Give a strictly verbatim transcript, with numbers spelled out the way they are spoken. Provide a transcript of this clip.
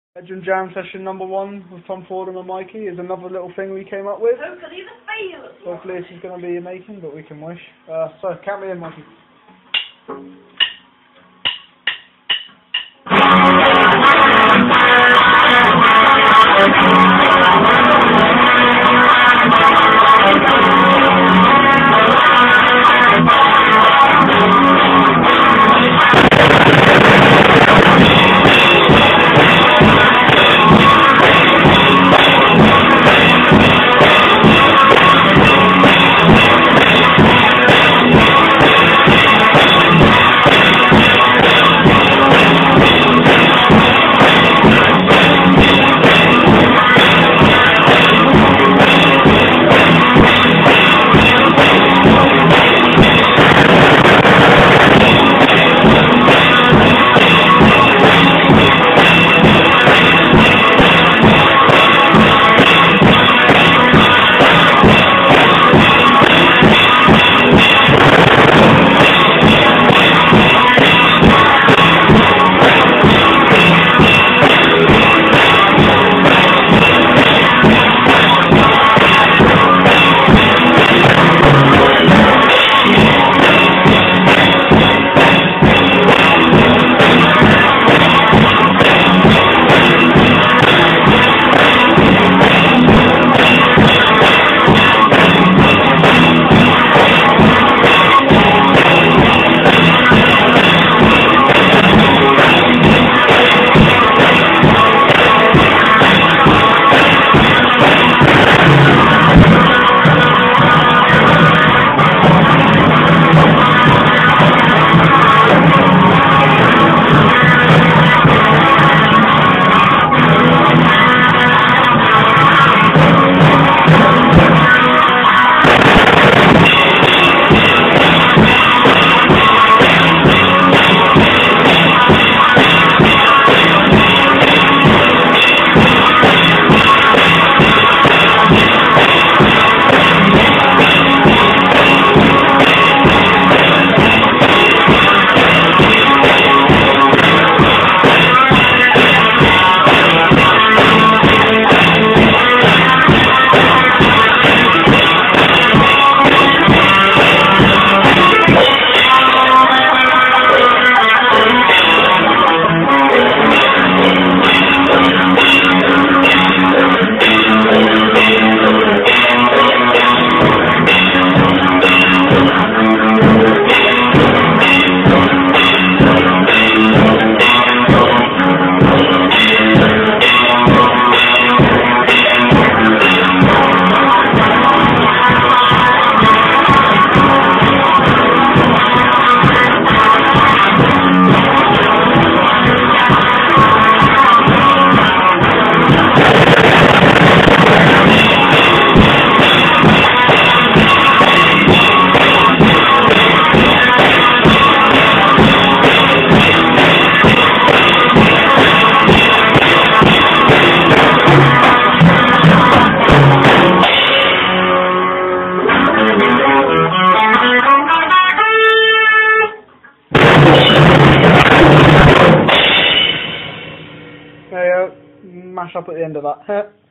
Bedroom Jam session number one with Tom Fordham and Mikey is another little thing we came up with. Hopefully the fail. Hopefully this is going to be your making, but we can wish. Uh, so, count me in, Mikey. There you go. Mash up at the end of that.